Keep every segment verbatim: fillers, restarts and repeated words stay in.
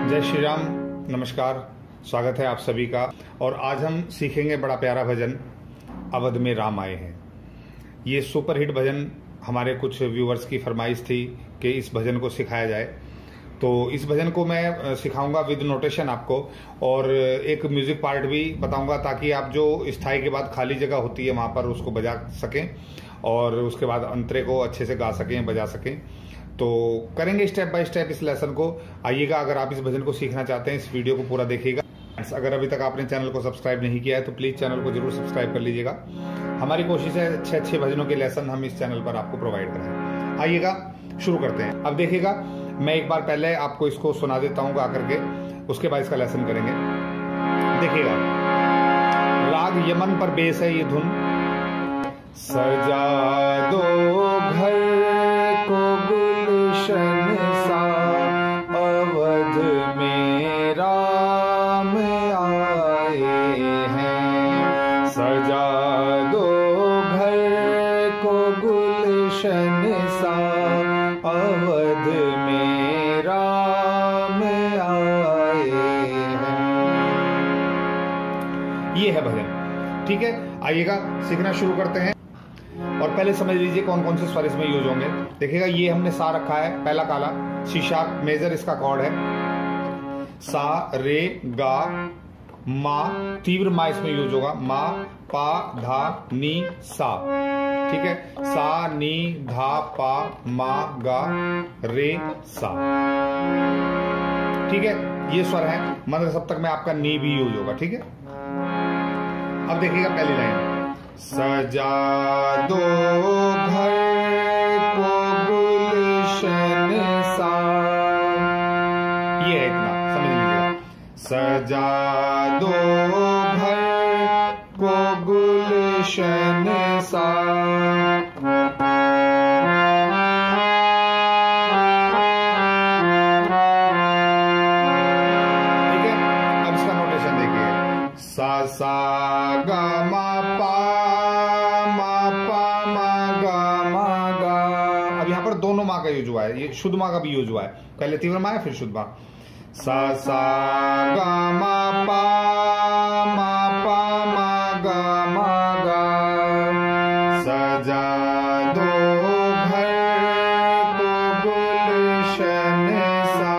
जय श्री राम, नमस्कार, स्वागत है आप सभी का। और आज हम सीखेंगे बड़ा प्यारा भजन, अवध में राम आए हैं। ये सुपरहिट भजन हमारे कुछ व्यूअर्स की फरमाइश थी कि इस भजन को सिखाया जाए, तो इस भजन को मैं सिखाऊंगा विद नोटेशन आपको, और एक म्यूजिक पार्ट भी बताऊंगा ताकि आप जो स्थाई के बाद खाली जगह होती है वहां पर उसको बजा सकें और उसके बाद अंतरे को अच्छे से गा सकें, बजा सकें। तो करेंगे स्टेप बाय स्टेप इस लेसन को। आइएगा, अगर आप इस भजन को सीखना चाहते हैं इस वीडियो को पूरा देखिएगा। अगर अभी तक आपने चैनल को सब्सक्राइब नहीं किया है तो प्लीज चैनल को जरूर सब्सक्राइब कर लीजिएगा। हमारी कोशिश है अच्छे अच्छे भजनों के लेसन हम इस चैनल पर आपको प्रोवाइड करें। आइएगा, शुरू करते हैं। अब देखिएगा, मैं एक बार पहले आपको इसको सुना देता हूँ गा करके, उसके बाद इसका लेसन करेंगे। देखिएगा, राग यमन पर बेस है ये धुन। सजा दो घर को गुलशन सा, अवध में राम आए हैं। सजा दो घर को गुलशन सा, अवध में राम आए हैं। ये है भजन, ठीक है। आइएगा, सीखना शुरू करते हैं। और पहले समझ लीजिए कौन कौन से स्वर इसमें यूज होंगे। देखिएगा, ये हमने सा रखा है, पहला काला, सी शार्प मेजर इसका कॉर्ड है। सा रे गा मा, तीव्र मा इसमें यूज होगा। मा पा धा नी सा, ठीक है। सा नी धा पा मा गा रे सा, ठीक है। ये स्वर है। मंत्र सप्तक में आपका नी भी यूज होगा, ठीक है। अब देखिएगा पहली लाइन, सजा दो घर को गुलशन सा। ये है, इतना समझ लीजिएगा। सजा दो घर को गुलशन सा, ठीक है। अब इसका नोटेशन देखिए, सा सा गा मा पा, दोनों माँ का यूज हुआ है, ये शुद्ध माँ का भी यूज हुआ है। पहले तीव्र माँ है, फिर शुद्ध माँ। सा सा गा मा पा मा पा मा गा मा गा। सजा दो घर को गुलशन सा,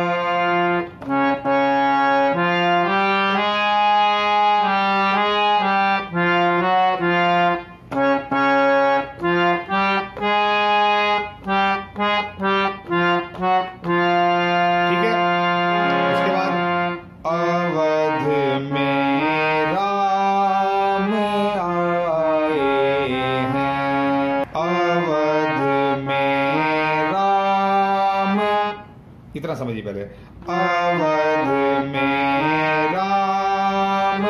इतना समझिए पहले। अवध में राम,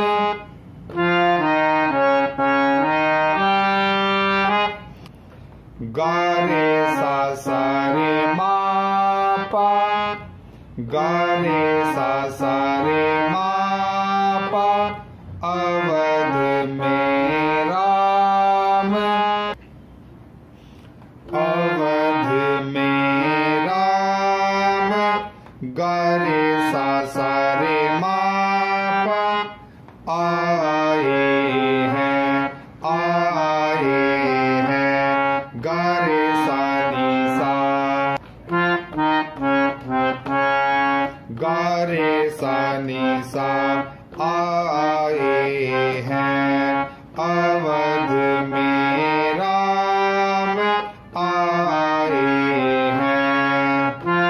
गा रे सा सा रे मा पा, गा रे सा सा रे मा पा। अवध में राम, अवध में गा रे सा सा रे मा पा। आए हैं, आए हैं, गा रे सा नी सा, गा रे सा नी सा। आए हैं, अवध में राम आए हैं।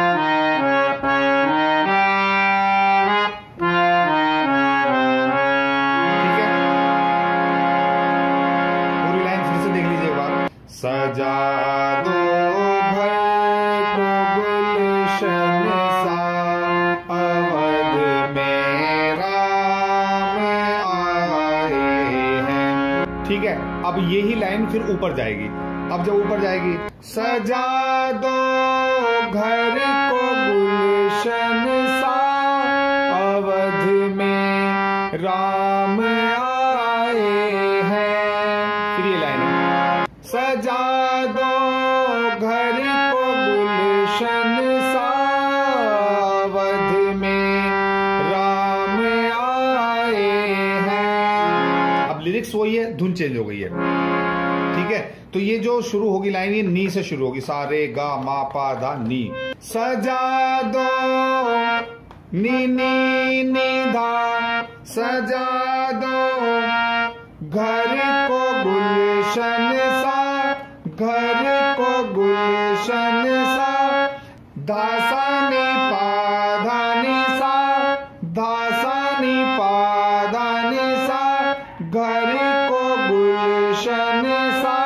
सजा दो घर को गुलशन सा, अवध में राम आए हैं, ठीक है। अब यही लाइन फिर ऊपर जाएगी। अब जब ऊपर जाएगी, सजा दो घर को गुलशन सा, अवध में राम आए हैं। फिर ये लाइन है, सजा दो घर को गुलशन सा, अवध में धुन चेंज हो गई है। ठीक है, तो ये जो शुरू होगी लाइन, ये नी से शुरू होगी, सा रे गा मा पा धा नी। सजा दो नी नी नी धा, सजा दो घर को गुलशन सा, घर को गुलशन सा, धासा नी पा धा नी सा, धासा नी पा धा नी सा, घर को गुलशन सा,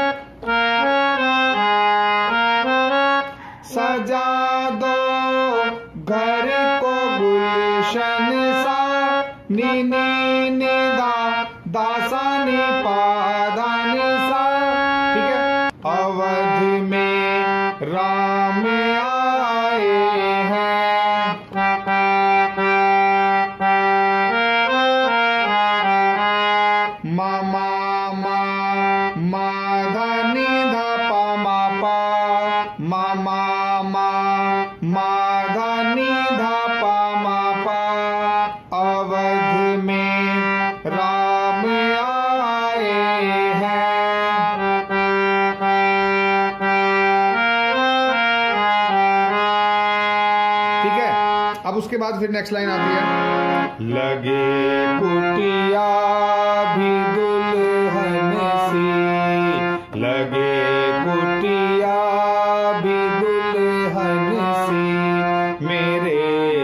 सजा दो घर को गुलशन सा, नी नी नी धा, दासा नी पा धा नी सा। ठीक है, अवध में राम आए हैं, मा मा मा मा धा नी धा पा मा पा, मा मा मा मा धा नी धा पा मा पा, अवध में राम आए हैं। ठीक है, अब उसके बाद फिर नेक्स्ट लाइन आती है, लगे कुटिया भी दुल्हन सी, लगे कुटिया भी दुल्हन सी, मेरे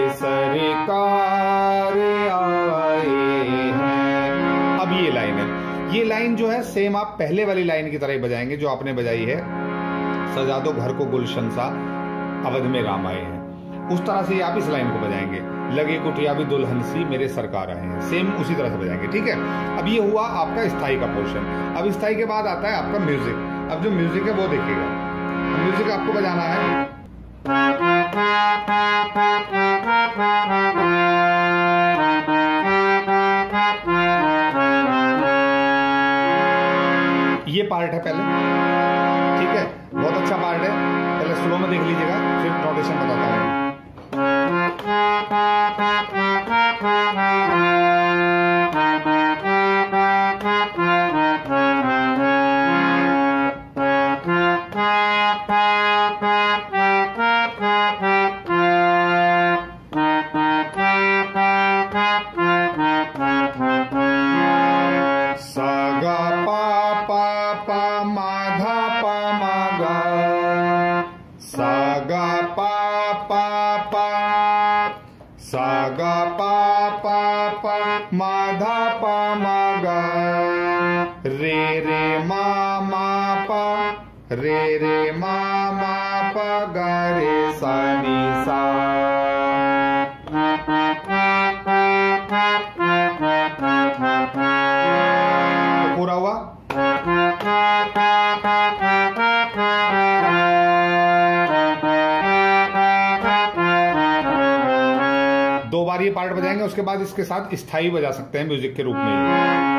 सरकार आए हैं। अब ये लाइन है, ये लाइन जो है सेम आप पहले वाली लाइन की तरह ही बजाएंगे जो आपने बजाई है, सजा दो घर को गुलशन सा, अवध में राम आए हैं। उस तरह से आप इस लाइन को बजाएंगे, लगे कुटिया भी दुल्हन सी, मेरे सरकार आए हैं, सेम उसी तरह से बजाएंगे। ठीक है, अब ये हुआ आपका स्थाई का पोर्शन। अब स्थाई के बाद आता है आपका म्यूजिक। अब जो म्यूजिक है वो देखिएगा, म्यूजिक आपको बजाना है, ये पार्ट है पहले। ठीक है, बहुत अच्छा पार्ट है, पहले स्लो में देख लीजिएगा, फिर नोटेशन बताता हूँ। सा गा पा पा पा मा धा पा मा गा, रे रे मा मा पा, रे रे मा मा पा गा रे सा नी सा। तो पूरा हुआ। दो बार ये पार्ट बजाएंगे, उसके बाद इसके साथ स्थाई बजा सकते हैं म्यूजिक के रूप में।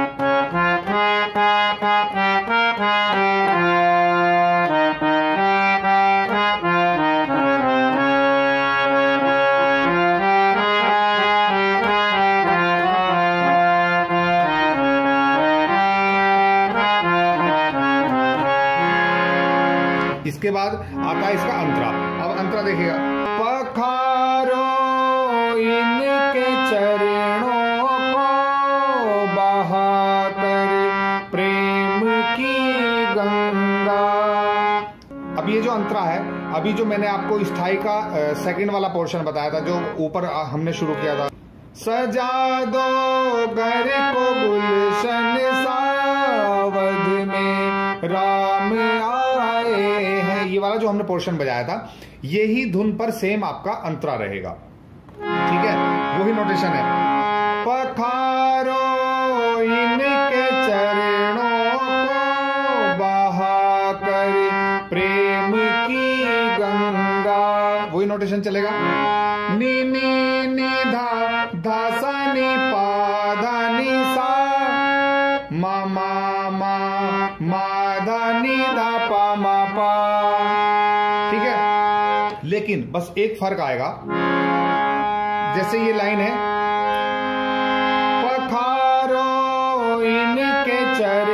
इसके बाद आता है इसका अंतरा। अब अंतरा देखिएगा, पखारो इनके चरणों को बहाकर प्रेम की गंगा। अब ये जो अंतरा है, अभी जो मैंने आपको स्थाई का सेकंड वाला पोर्शन बताया था, जो ऊपर हमने शुरू किया था, सजा दो घर को गुलशन सा, अवध में राम आए हैं, ये वाला जो हमने पोर्शन बजाया था, यही धुन पर सेम आपका अंतरा रहेगा। ठीक है, वही नोटेशन है, पखारो इनके चरणों को बहाकर प्रेम की गंगा, वही नोटेशन चलेगा। नी नी नी धा धा सा नी पा धा नी सा, मा मा मा मा धा नी धा पा मा पा। ठीक है, लेकिन बस एक फर्क आएगा, जैसे ये लाइन है, पखारो इनके चरण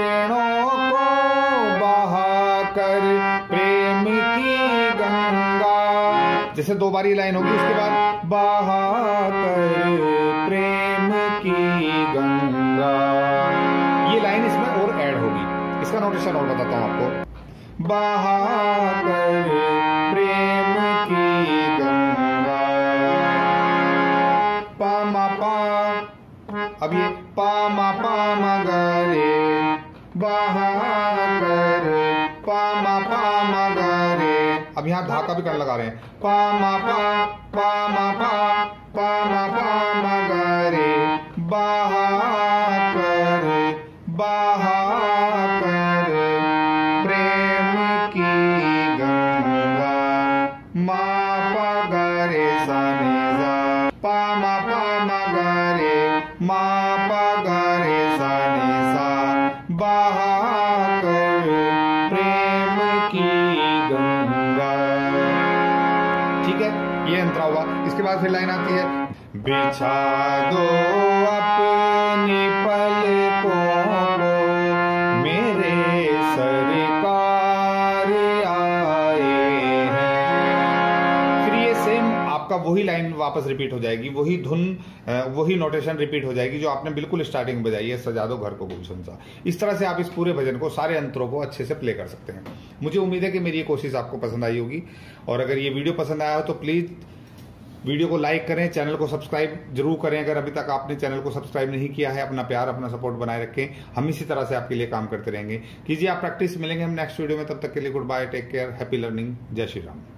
जैसे दो बार ये लाइन होगी, उसके बाद बहा कर प्रेम की गंगा, ये लाइन इसमें और ऐड होगी। इसका नोटेशन और बताता हूं आपको। बहा कर प्रेम की गंगा, पा मा पा, अब ये पा मा पा मा गा रे, बहा कर पा मा पा मा गा रे। अब यहाँ धा का भी कण लगा रहे हैं, पा मा पा पा मा पा पा मा पा मा गा रे, बहा कर बहा कर प्रेम की गंगा, मा पा गा रे सा नि सा, पा मा पा मा गा रे, मा पा गा रे सा नि सा, बहा कर प्रेम की गंगा। ठीक है, ये अंतरा हुआ। इसके बाद फिर लाइन आती है, बिछा दो अपनी पलकों को मेरे सरकार आए हैं। फिर ये सेम आपका वही लाइन वापस रिपीट हो जाएगी, वही धुन, वही नोटेशन रिपीट हो जाएगी जो आपने बिल्कुल स्टार्टिंग में बजाई है, सजा दो घर को गुलशन सा। इस तरह से आप इस पूरे भजन को, सारे अंतरों को अच्छे से प्ले कर सकते हैं। मुझे उम्मीद है कि मेरी ये कोशिश आपको पसंद आई होगी, और अगर ये वीडियो पसंद आया हो तो प्लीज वीडियो को लाइक करें, चैनल को सब्सक्राइब जरूर करें। अगर अभी तक आपने चैनल को सब्सक्राइब नहीं किया है, अपना प्यार, अपना सपोर्ट बनाए रखें। हम इसी तरह से आपके लिए काम करते रहेंगे। कीजिए आप प्रैक्टिस। मिलेंगे हम नेक्स्ट वीडियो में, तब तक के लिए goodbye, take care, happy learning, जय श्री राम।